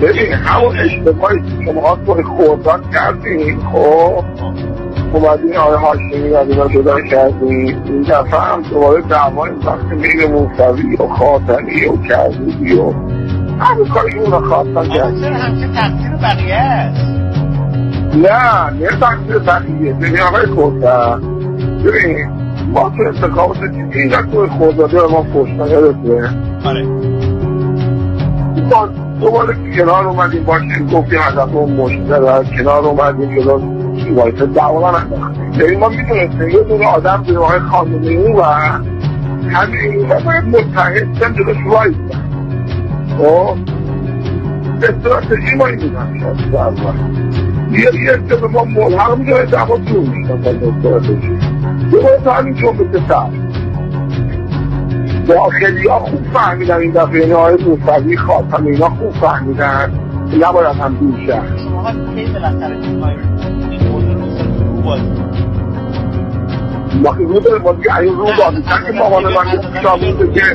ببین همون اشتباهی که شما توی خورداد کردین خب اومدین آقای هاشمی و اینا جدا کردین این دفعه هم دوباره دعوا انداختین بین موسوی و خاتمی و کردی و همین کاری اون رو خواستن کردین. چرا همچه تقصیر بقیه است؟ نه تقصیر بقیه. ببین آقای کوثر، ببین ما تو انتخابات اینجا توی خورداده ما پشتن یادته؟ آره. ما دوباره کنار اومدیم باشیم گفتیم هدفمون مشترک، کنار اومدیم جدا وایت دعوا ننداختیم. یعنی ما میتونستیم یه دونه آدم به آقای خامنه‌ای و همه این باید متحد شدن جلوش وایستن. خب استراتژی ما این بودن شاید در یه که به ما ملحق میدونه دعوا دور میشتن با استراتژی دوباره تا همین جنبه سر داخلی ها خوب فهمیدن این دفعه، یعنی آقای موسوی خاتمی اینا خوب فهمیدن نباید هم دور شد. شما کی بالاخره این موضوع رو باز ما که رو داره ما دیگه این رو بازی که مامان من شامل که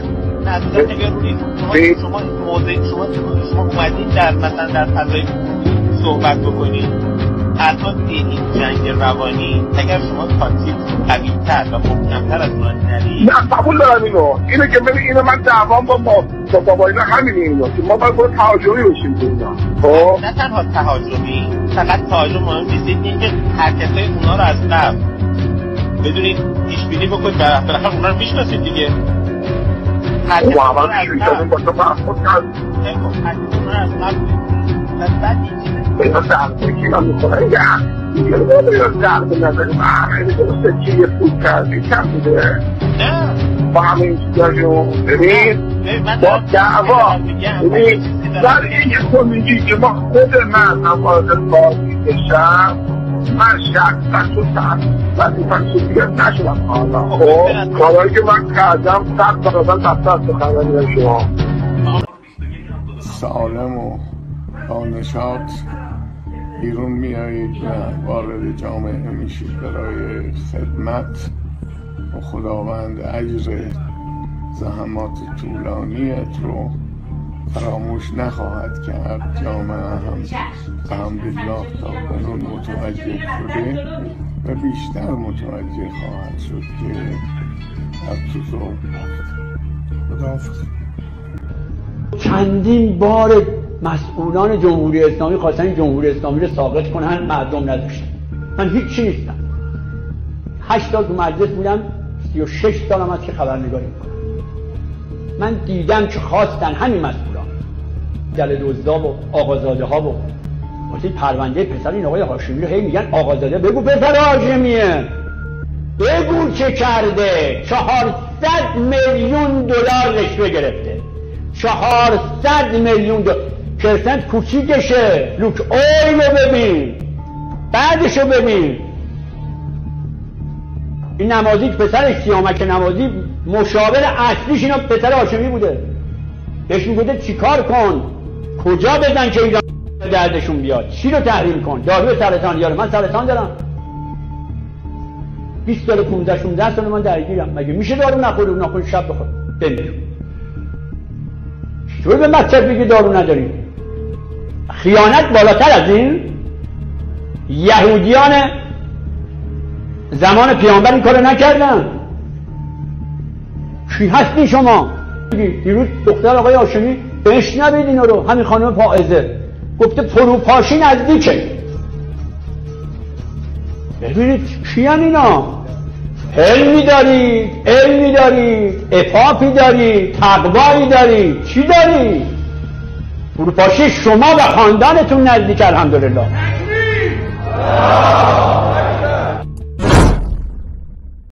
شما موضوع شما اومدید در مثلا در فضای صحبت بکنید الان این جنگ روانی اگر شما تاکتیک قوی‌تر و محکم‌تر از اون نرید. نه قبول دارم اینه که ببین اینو من دعوام با اینا همینه اینو که ما باید تهاجمی بشیم تو اینا. خب نه تنها تهاجمی، فقط تهاجم مهم نیست، اینکه حرکت‌های اونا رو از قبل بدونید پیش بینی بکنید و بالاخره اونا رو میشناسید دیگه. ما هم شروع با تو برخورد کردیم. اونا رو از قبل بعد اینا درده که من میخونن یه رو اینا درده نداریم اینه درسته که یه فود کردی کم بوده نه با همه این چیزاشون ببین با دعوا ببین در این تو میگی که ما خود من وارد بازی بشم من شخصا تو وظیفه‌ام دیگه نشدم حالا خب کارهایی که من کردم 100% دفتر سخنرانی شما سالم و نشاط بیرون میایید و وارد جامعه میشید برای خدمت و خداوند اجر زحمات طولانیت رو فراموش نخواهد کرد. جامعه هم الحمدلله تا کنون متوجه شده و بیشتر متوجه خواهد شد که افسوس و خداحافظ. چندین بار مسئولان جمهوری اسلامی خواستن جمهوری اسلامی رو ساقط کنن، مردم نداشتن. من هیچی نیستم. 8 سال تو مجلس بودم، 36 سالم از که خبرنگاری میکنم. من دیدم که خواستن همین مسئولان دل دزدا و آقازاده ها و واسه پرونده پسر این آقای هاشمی رو هی میگن آقازاده بگو پسر هاشمیه، بگو چه کرده. 400 میلیون دلار رشوه گرفته. 400 میلیون دلار. پرسنت کوچیکشه. لوک اویل رو ببین، بعدشو ببین. این نمازی که پسرش سیامک نمازی مشاور اصلیش اینا پسر هاشمی بوده. بهش میگوده چیکار کن، کجا بزن که ایران دردشون بیاد، چی رو تحریم کن، دارو سرطان یاره. من سرطان دارم، 20 سال 15 سال من درگیرم. مگه میشه دارو نخور شب بخور بمیرم؟ چطور به مقصد بگی دارو نداریم؟ خیانت بالاتر از این. یهودیان زمان پیامبر این کارو نکردن. چی هستی شما؟ دیروز دختر آقای هاشمی بشنوید اینو رو، همین خانم فائزه گفته فروپاشی نزدیکه. ببینید چی هم اینا؟ علمی دارید، عفافی دارید، تقوایی دارید، چی دارید؟ فروپاشی شما و خاندانتون نزدیک الحمدلله.